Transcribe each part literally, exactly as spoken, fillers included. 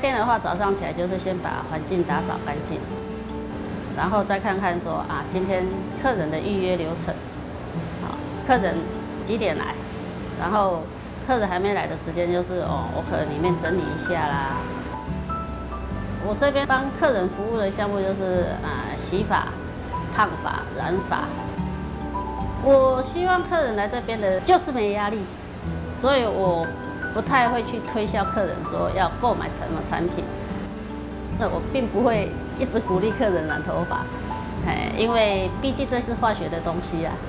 店的话，早上起来就是先把环境打扫干净，然后再看看说啊，今天客人的预约流程，好，客人几点来，然后客人还没来的时间就是哦，我可能里面整理一下啦。我这边帮客人服务的项目就是啊，洗发、烫发、染发。我希望客人来这边的就是没压力，所以我不太会去推销客人说要购买什么产品。那我并不会一直鼓励客人染头发，哎，因为毕竟这是化学的东西啊。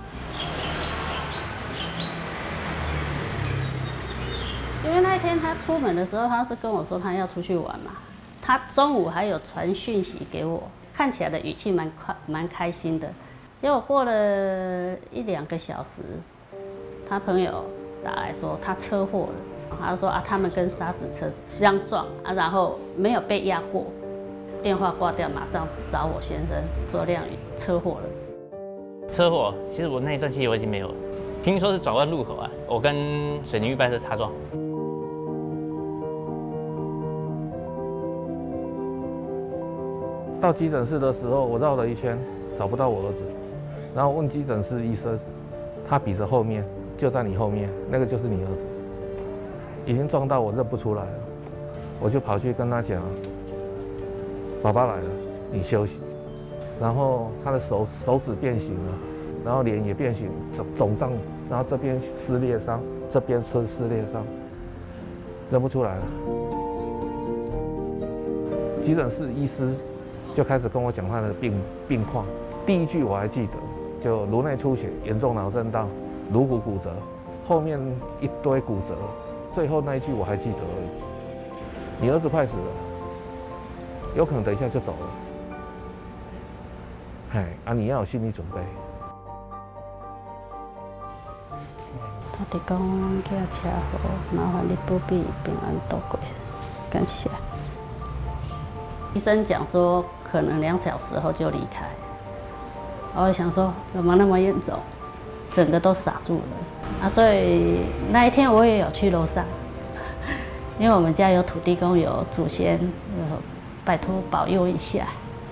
因为那一天他出门的时候，他是跟我说他要出去玩嘛，他中午还有传讯息给我，看起来的语气蛮快蛮开心的。结果过了一两个小时，他朋友打来说他车祸了，他说啊他们跟砂石车相撞啊，然后没有被压过，电话挂掉，马上找我先生说亮宇车祸了。 车祸，其实我那一段记忆我已经没有了，听说是转弯路口啊，我跟水泥预拌车擦撞。 到急诊室的时候，我绕了一圈找不到我儿子，然后问急诊室医生，他比着后面，就在你后面，那个就是你儿子，已经撞到我认不出来了，我就跑去跟他讲，爸爸来了，你休息。然后他的手手指变形了，然后脸也变形，肿肿胀，然后这边撕裂伤，这边是撕裂伤，认不出来了。急诊室医师就开始跟我讲他的病病况，第一句我还记得，就颅内出血、严重脑震荡、颅骨骨折，后面一堆骨折，最后那一句我还记得而已。你儿子快死了，有可能等一下就走了。哎，啊，你要有心理准备。 他哋讲叫车祸，麻烦你保庇平安度过，感谢。医生讲说可能两小时后就离开，我想说怎么那么严重，整个都傻住了啊！所以那一天我也有去楼上，因为我们家有土地公，有祖先，呃，拜托保佑一下。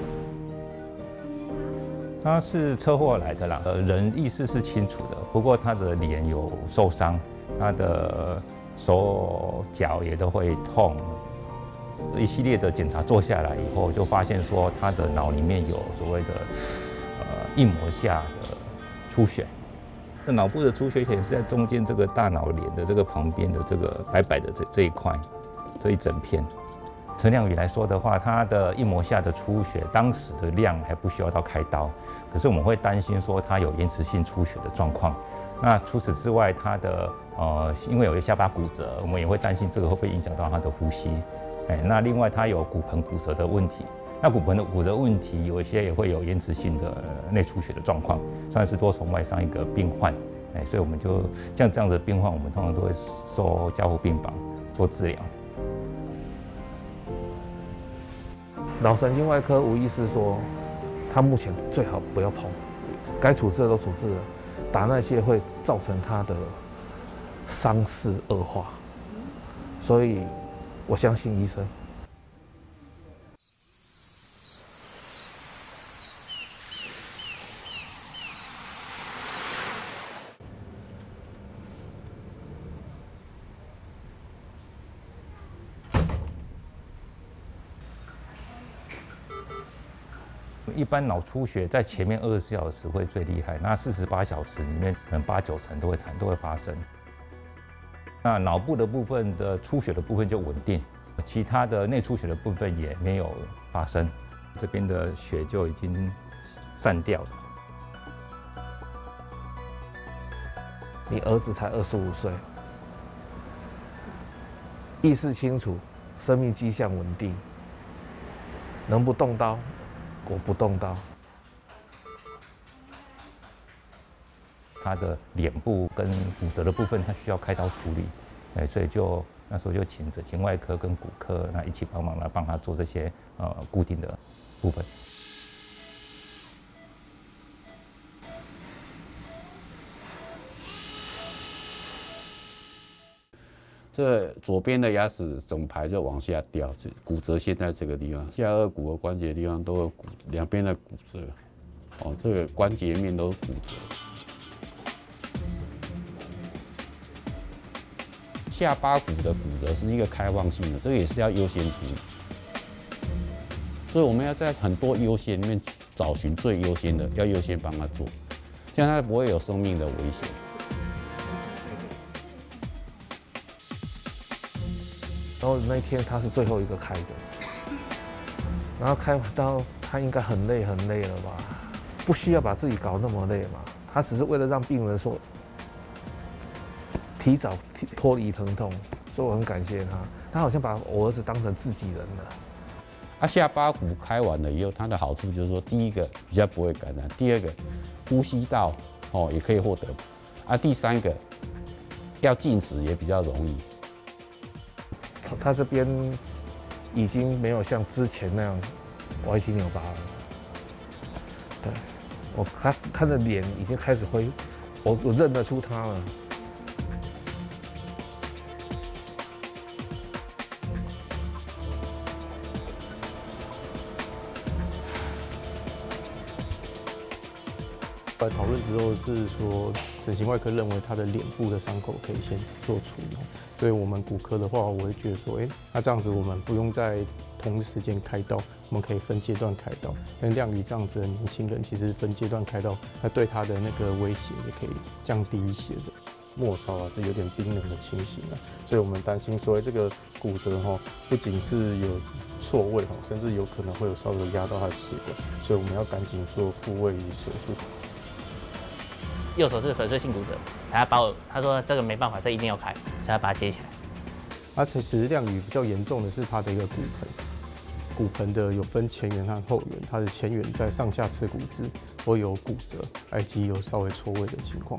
他是车祸来的啦，呃，人意识是清楚的，不过他的脸有受伤，他的手脚也都会痛。一系列的检查做下来以后，就发现说他的脑里面有所谓的呃硬膜下的出血。那脑部的出血点是在中间这个大脑脸的这个旁边的这个白白的这这一块，这一整片。陈亮宇来说的话，他的硬膜下的出血，当时的量还不需要到开刀，可是我们会担心说他有延迟性出血的状况。那除此之外，他的呃因为有一下巴骨折，我们也会担心这个会不会影响到他的呼吸。哎，那另外他有骨盆骨折的问题，那骨盆的骨折问题有一些也会有延迟性的内出血的状况，算是多重外伤一个病患。哎，所以我们就像这样的病患，我们通常都会收加护病房做治疗。 脑神经外科吴医师说，他目前最好不要碰，该处置的都处置了，打那些会造成他的伤势恶化，所以我相信医生。 一般脑出血在前面二十四小时会最厉害，那四十八小时里面可能八九成都会产都会发生。那脑部的部分的出血的部分就稳定，其他的内出血的部分也没有发生，这边的血就已经散掉了。 你儿子才二十五岁，意识清楚，生命迹象稳定，能不动刀，我不动刀。 他的脸部跟骨折的部分，他需要开刀处理，哎，所以就那时候就请整形外科跟骨科那一起帮忙来帮他做这些呃固定的部分。 这左边的牙齿整排就往下掉，骨折现在这个地方，下颚骨和关节的地方都有骨，两边的骨折，哦，这个关节面都骨折。下巴骨的骨折是一个开放性的，这个也是要优先处理。所以我们要在很多优先里面找寻最优先的，要优先帮他做，这样他不会有生命的危险。 然后那一天他是最后一个开的，然后开完到他应该很累很累了吧？不需要把自己搞那么累嘛，他只是为了让病人说提早脱离疼痛，所以我很感谢他。他好像把我儿子当成自己人了。 啊，下巴骨开完了以后，它的好处就是说，第一个比较不会感染，第二个呼吸道哦也可以获得，啊，第三个要进食也比较容易。 他这边已经没有像之前那样歪七扭八了。对，我他他的脸已经开始恢，我我认得出他了。 后来讨论之后是说，整形外科认为他的脸部的伤口可以先做处理，所以我们骨科的话，我会觉得说，哎、欸，那这样子我们不用在同一时间开刀，我们可以分阶段开刀。因为亮宇这样子的年轻人，其实分阶段开刀，那对他的那个威胁也可以降低一些的。末梢啊是有点冰冷的情形啊，所以我们担心说，这个骨折哈，不仅是有错位哈，甚至有可能会有稍微压到他的血管，所以我们要赶紧做复位手术。 右手是粉碎性骨折，他把我他说这个没办法，这一定要开，所以他把它接起来。 啊，其实亮宇比较严重的是他的一个骨盆，骨盆的有分前缘和后缘，他的前缘在上下侧骨质都有骨折，以及有稍微错位的情况。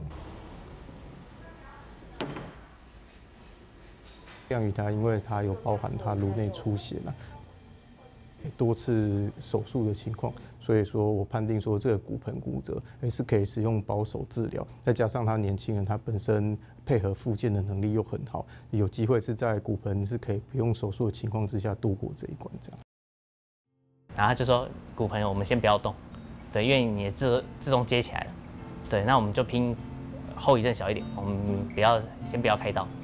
亮宇他因为他有包含他颅内出血嘛，多次手术的情况，所以说我判定说这个骨盆骨折也是可以使用保守治疗，再加上他年轻人他本身配合复健的能力又很好，有机会是在骨盆是可以不用手术的情况之下度过这一关这样。 然后他就说骨盆我们先不要动，对，因为你自自动接起来了，对，那我们就拼后遗症小一点，我们不要先不要开刀。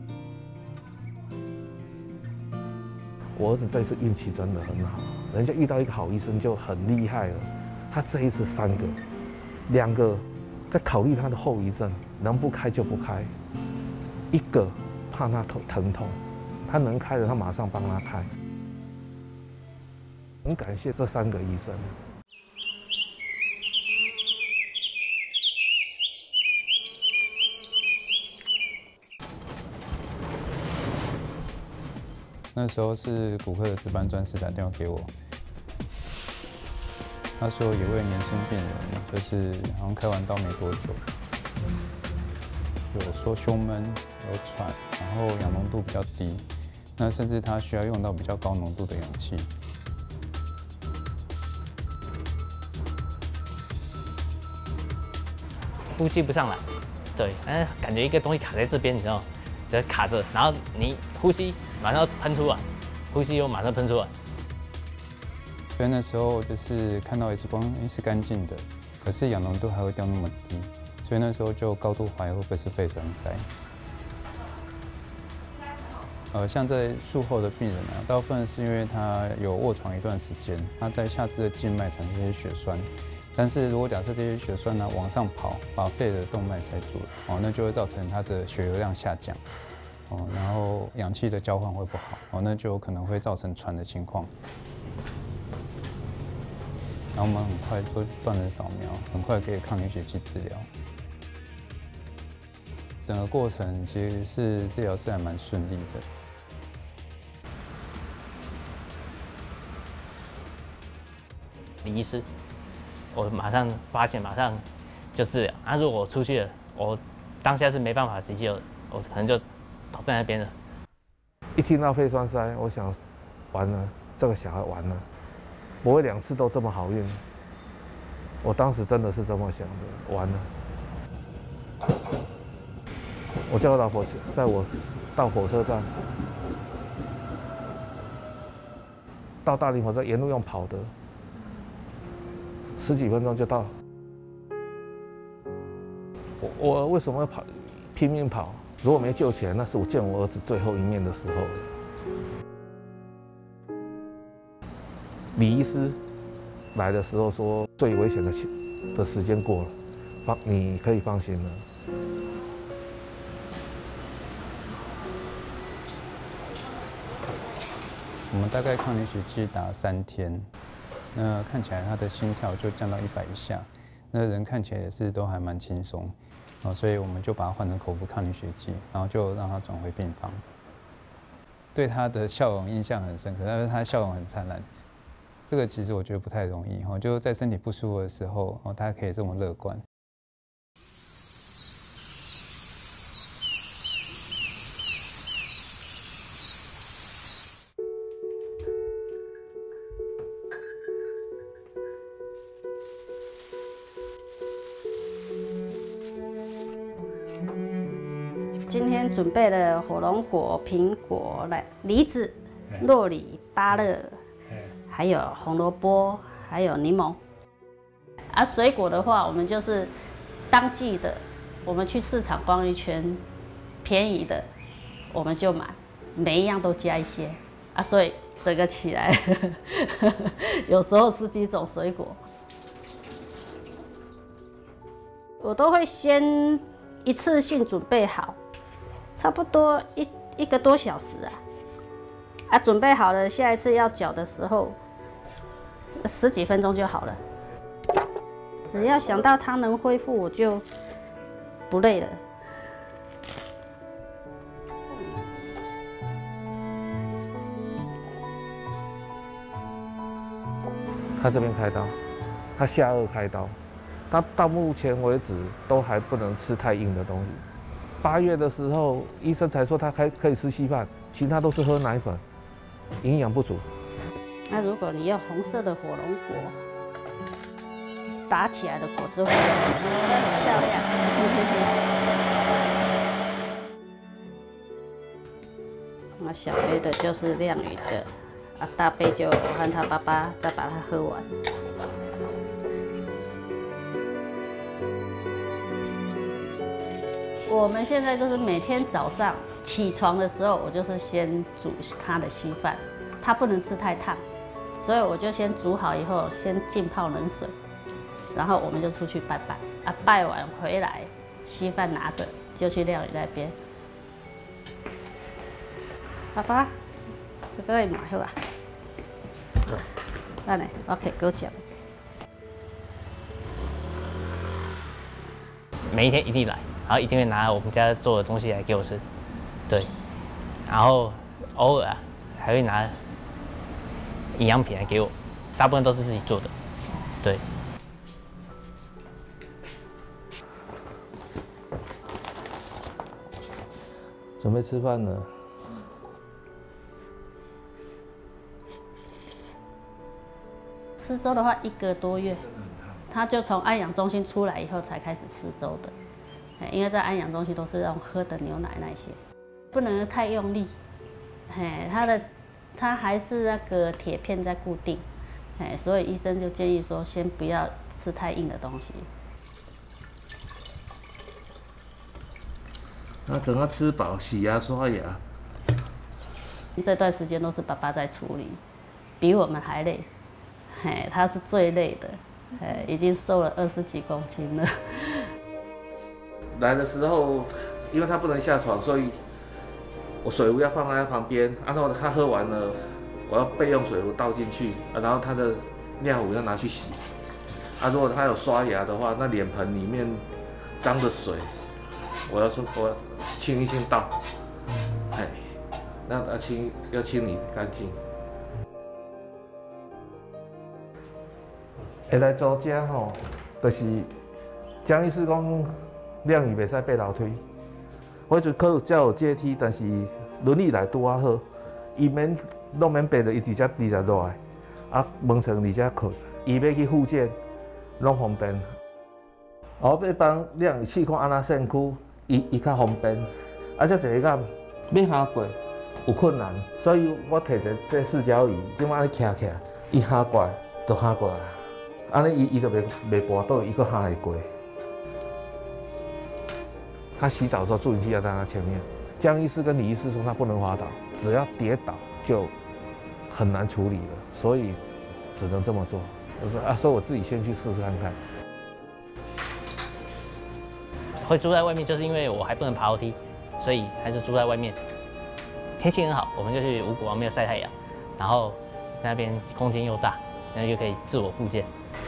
我儿子这次运气真的很好，人家遇到一个好医生就很厉害了。他这一次三个，两个在考虑他的后遗症，能不开就不开；一个怕他疼疼痛，他能开的他马上帮他开。很感谢这三个医生。 那时候是骨科的值班专师打电话给我，他说有位年轻病人，就是好像开完刀没多久，有说胸闷、有喘，然后氧浓度比较低，那甚至他需要用到比较高浓度的氧气。 呼吸不上来，对，但是感觉一个东西卡在这边，你知道吗？就卡着，然后你呼吸马上喷出来，呼吸又马上喷出来。 所以那时候就是看到 X 光是干净的，可是氧浓度还会掉那么低，所以那时候就高度怀疑会不会是肺栓塞。呃，像在术后的病人啊，大部分是因为他有卧床一段时间，他在下肢的静脉产生一些血栓。但是如果假设这些血栓呢往上跑，把肺的动脉塞住了，哦，那就会造成它的血流量下降，哦，然后氧气的交换会不好，哦，那就有可能会造成喘的情况。然后我们很快做断层扫描，很快可以抗凝血剂治疗。整个过程其实是治疗是还蛮顺利的。 李医师。我马上发现，马上就治疗。啊，如果我出去了，我当下是没办法急救，我可能就倒在那边了。 一听到肺栓塞，我想，完了，这个小孩完了，不会两次都这么好运。我当时真的是这么想的，完了。我叫我老婆在我到火车站，到大林火车沿路用跑的，十几分钟就到。我我为什么要跑，拼命跑？如果没救起来，那是我见我儿子最后一面的时候。李医师来的时候说，最危险的的时间过了，放你可以放心了。 我们大概抗凝血剂打三天，那看起来他的心跳就降到一百以下，那人看起来也是都还蛮轻松，啊，所以我们就把它换成口服抗凝血剂，然后就让他转回病房。对他的笑容印象很深刻，但是他笑容很灿烂。这个其实我觉得不太容易，哦，就在身体不舒服的时候，哦，他可以这么乐观。 今天准备了火龙果、苹果、来梨子、酪梨、芭乐，还有红萝卜，还有柠檬。啊，水果的话，我们就是当季的，我们去市场逛一圈，便宜的我们就买，每一样都加一些啊，所以整个起来呵呵有时候十几种水果，我都会先一次性准备好。差不多一一个多小时啊，啊，准备好了，下一次要搅的时候，十几分钟就好了。只要想到它能恢复，我就不累了。 他这边开刀，他下颚开刀，他到目前为止都还不能吃太硬的东西。八月的时候，医生才说他可可以吃稀饭，其他都是喝奶粉，营养不足。 那如果你用红色的火龙果打起来的果汁会很漂亮。那小杯的就是亮宇的，啊，大杯就我和他爸爸再把它喝完。我们现在就是每天早上起床的时候，我就是先煮他的稀饭，他不能吃太烫，所以我就先煮好以后，先浸泡冷水，然后我们就出去拜拜啊，拜完回来，稀饭拿着就去亮宇那边。爸爸，这个会买好啊？那呢，我可以给我讲。 每一天一定来。然后一定会拿我们家做的东西来给我吃，对，然后偶尔啊还会拿营养品来给我，大部分都是自己做的，对。 准备吃饭了。 吃粥的话，一个多月，他就从安养中心出来以后才开始吃粥的。因为在安养中心都是用喝的牛奶那些，不能太用力。嘿，他的他还是那个铁片在固定，嘿，所以医生就建议说，先不要吃太硬的东西。 那等他吃饱，洗牙刷牙。 这段时间都是爸爸在处理，比我们还累。嘿，他是最累的，嘿，已经瘦了二十几公斤了。 来的时候，因为他不能下床，所以我水壶要放在他旁边。然后他喝完了，我要备用水壶倒进去，然后他的尿壶要拿去洗。啊，如果他有刷牙的话，那脸盆里面脏的水，我要说我要清一清倒，哎，那要清要清理干净。会来做这吼，就是江医师讲。亮宇袂使爬楼梯，我就可能才有阶梯，但是轮椅来拄啊好，伊免拢免爬着，伊直接直接落来，啊，门床直接困，伊要去复健，拢方便。我要帮亮宇试看安那身躯，伊伊较方便，啊，这坐个要下过有困难，所以我摕一这四角仪，即摆咧徛起来，伊下过来就下过来，安尼伊伊就袂袂跋倒，伊搁下会过。他洗澡的时候，助理器要在他前面。江医师跟李医师说他不能滑倒，只要跌倒就很难处理了，所以只能这么做。我说啊，所以我自己先去试试看看。 会住在外面，就是因为我还不能爬楼梯，所以还是住在外面。天气很好，我们就去五谷王庙晒太阳，然后在那边空间又大，然后就可以自我复健。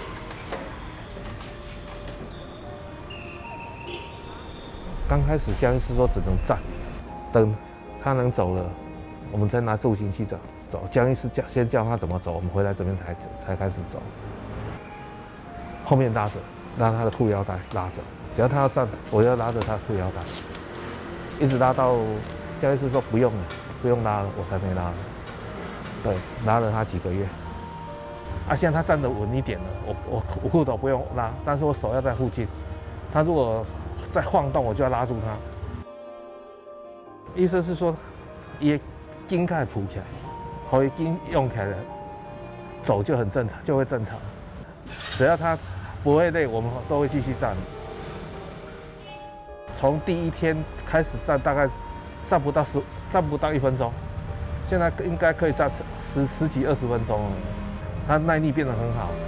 刚开始江医师说只能站，等他能走了，我们再拿助行器走走。江医师教先教他怎么走，我们回来这边才才开始走。后面拉着，拉他的裤腰带拉着，只要他要站，我要拉着他的裤腰带，一直拉到江医师说不用了，不用拉了，我才没拉。对，拉了他几个月。啊，现在他站得稳一点了，我我我裤头不用拉，但是我手要在附近。他如果再晃动，我就要拉住他。医生是说，伊筋盖ผู起来，后伊筋用起来了，走就很正常，就会正常。只要他不会累，我们都会继续站。从第一天开始站，大概站不到十，站不到一分钟，现在应该可以站十十几二十分钟了。他耐力变得很好。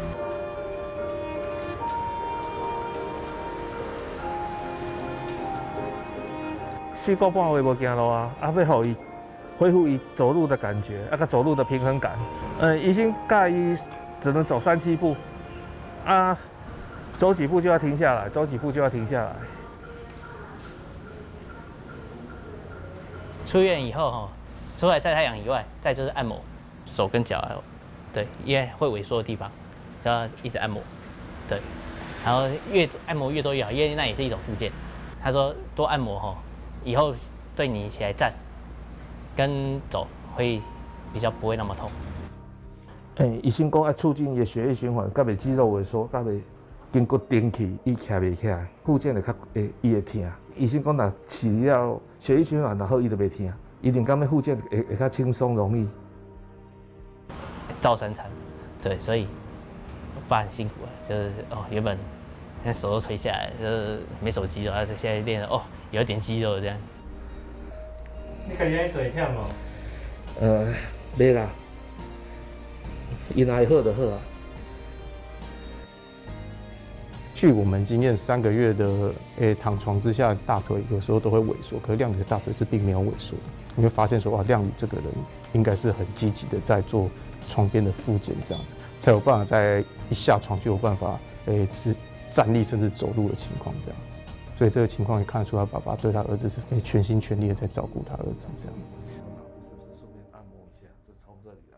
四个半月无行路啊，啊要互伊恢复伊走路的感觉，啊个走路的平衡感。呃，已经盖伊只能走三七步，啊，走几步就要停下来，走几步就要停下来。 出院以后哈，除了晒太阳以外，再就是按摩手跟脚，对，因为会萎缩的地方，就要一直按摩，对，然后越按摩越多越好，因为那也是一种复健。他说多按摩哈。以后对你起来站跟走会比较不会那么痛。 诶、欸，医生讲要促进伊的血液循环，甲袂肌肉萎缩，甲袂筋骨顶起，伊徛袂起来，复健会较会伊会疼。医生讲若饲了血液循环若好，伊就袂疼，一定感觉复健会会较轻松容易。 照三餐，对，所以我爸很辛苦啊，就是哦原本现在手都垂下来，就是没手肌了，现在练了哦。有点肌肉这样。 你感觉做会忝无？ 呃，袂啦，伊若会好就好啊。 据我们经验，三个月的诶、欸、躺床之下，大腿有时候都会萎缩，可是亮宇的大腿是并没有萎缩的。你会发现说，哇，亮宇这个人应该是很积极的在做床边的复健，这样子才有办法在一下床就有办法诶是、欸、站立甚至走路的情况这样子。所以这个情况也看得出，他爸爸对他儿子是全心全力的在照顾他儿子这样子。 顺便按摩一下，就从这里来。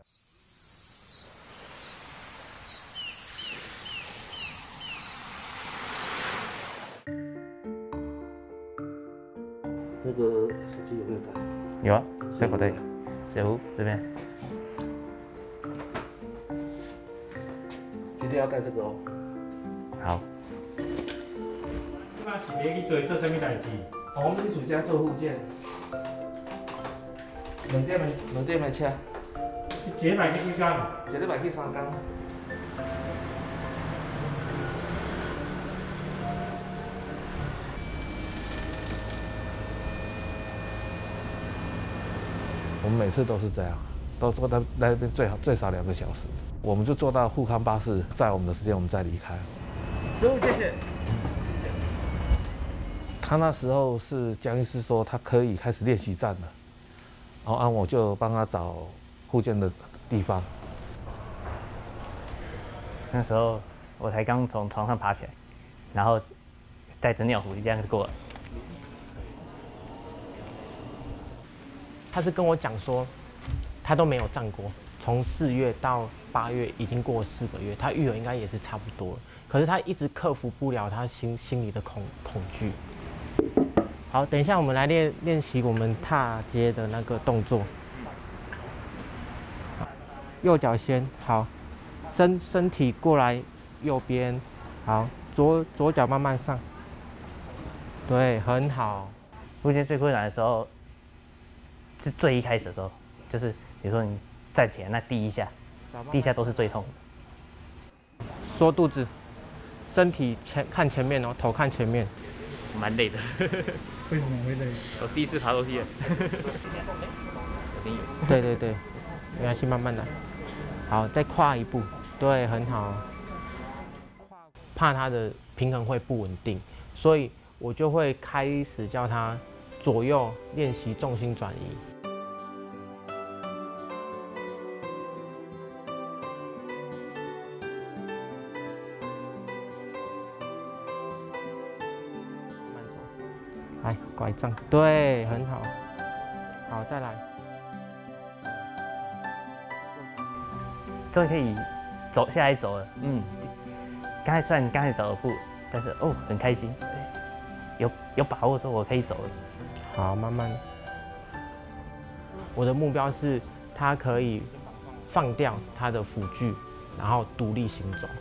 那个手机有没有带？ 有啊，在口袋里。水壶这边。 今天要带这个哦。 好。 那是要去对做什么代志？ 我们去家做复健，两点的两点的车， 一礼拜去几天？ 一礼拜去三天。我们每次都是这样，都坐在那边最好最少两个小时，我们就坐到富康巴士载我们的时间，我们再离开。师傅，谢谢。他那时候是江医师说他可以开始练习站了，然后啊我就帮他找复健的地方。 那时候我才刚从床上爬起来，然后带着尿壶这样子过来。 他是跟我讲说，他都没有站过，从四月到八月已经过了四个月，他育儿应该也是差不多了，可是他一直克服不了他心心里的恐恐惧。好，等一下我们来练练习我们踏阶的那个动作。右脚先好，身身体过来右边，好，左左脚慢慢上，对，很好。 复健最困难的时候， 是最一开始的时候，就是比如说你站起来那第一下，第一下都是最痛的。 缩肚子，身体前看前面哦，头看前面， 蛮累的。 为什么会累？ 我第一次爬楼梯了。 对对对，没关系，慢慢来。好，再跨一步，对，很好。怕他的平衡会不稳定，所以我就会开始教他左右练习重心转移。慢走，来拐杖，对，很好。好，再来。 终于可以走下来走了，嗯。刚才虽然刚才走了步，但是哦很开心，有有把握说我可以走了。 好，慢慢。我的目标是他可以放掉他的辅具，然后独立行走。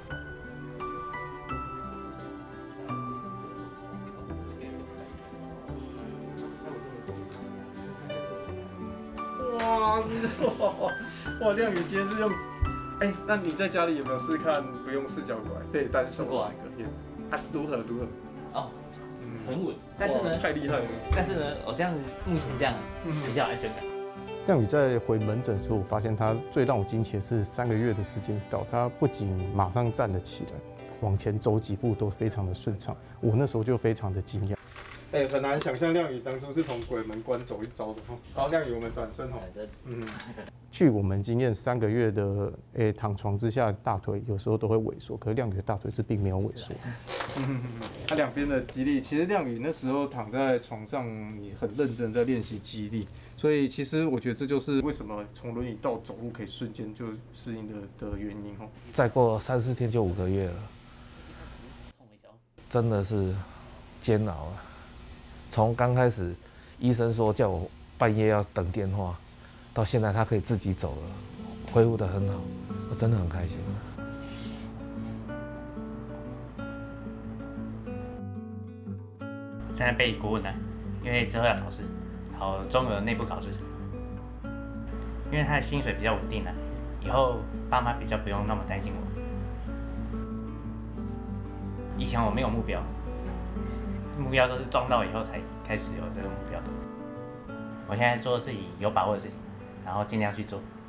哇，哇，亮宇今天是用。哎、欸，那你在家里有没有试看不用四脚拐，对单手来隔天？啊，如何如何？ 哦，嗯，很稳，但是呢， 太厉害了。 但是呢，我这样目前这样比较有安全感。 亮宇在回门诊的时候，我发现他最让我惊奇的是三个月的时间到，他不仅马上站了起来，往前走几步都非常的顺畅。我那时候就非常的惊讶。哎、欸，很难想象亮宇当初是从鬼门关走一遭的哈。好，亮宇，我们转身哈。嗯。据我们经验，三个月的诶、欸、躺床之下，大腿有时候都会萎缩，可是亮宇的大腿是并没有萎缩。嗯，他两边的肌力，其实亮宇那时候躺在床上，你很认真在练习肌力，所以其实我觉得这就是为什么从轮椅到走路可以瞬间就适应的的原因哦。 再过三四天就五个月了，真的是煎熬啊！从刚开始医生说叫我半夜要等电话，到现在他可以自己走了，恢复得很好，我真的很开心。 现在背国文呢，因为之后要考试，考中俄内部考试。因为他的薪水比较稳定啊，以后爸妈比较不用那么担心我。以前我没有目标，目标都是撞到以后才开始有这个目标的。我现在做自己有把握的事情，然后尽量去做。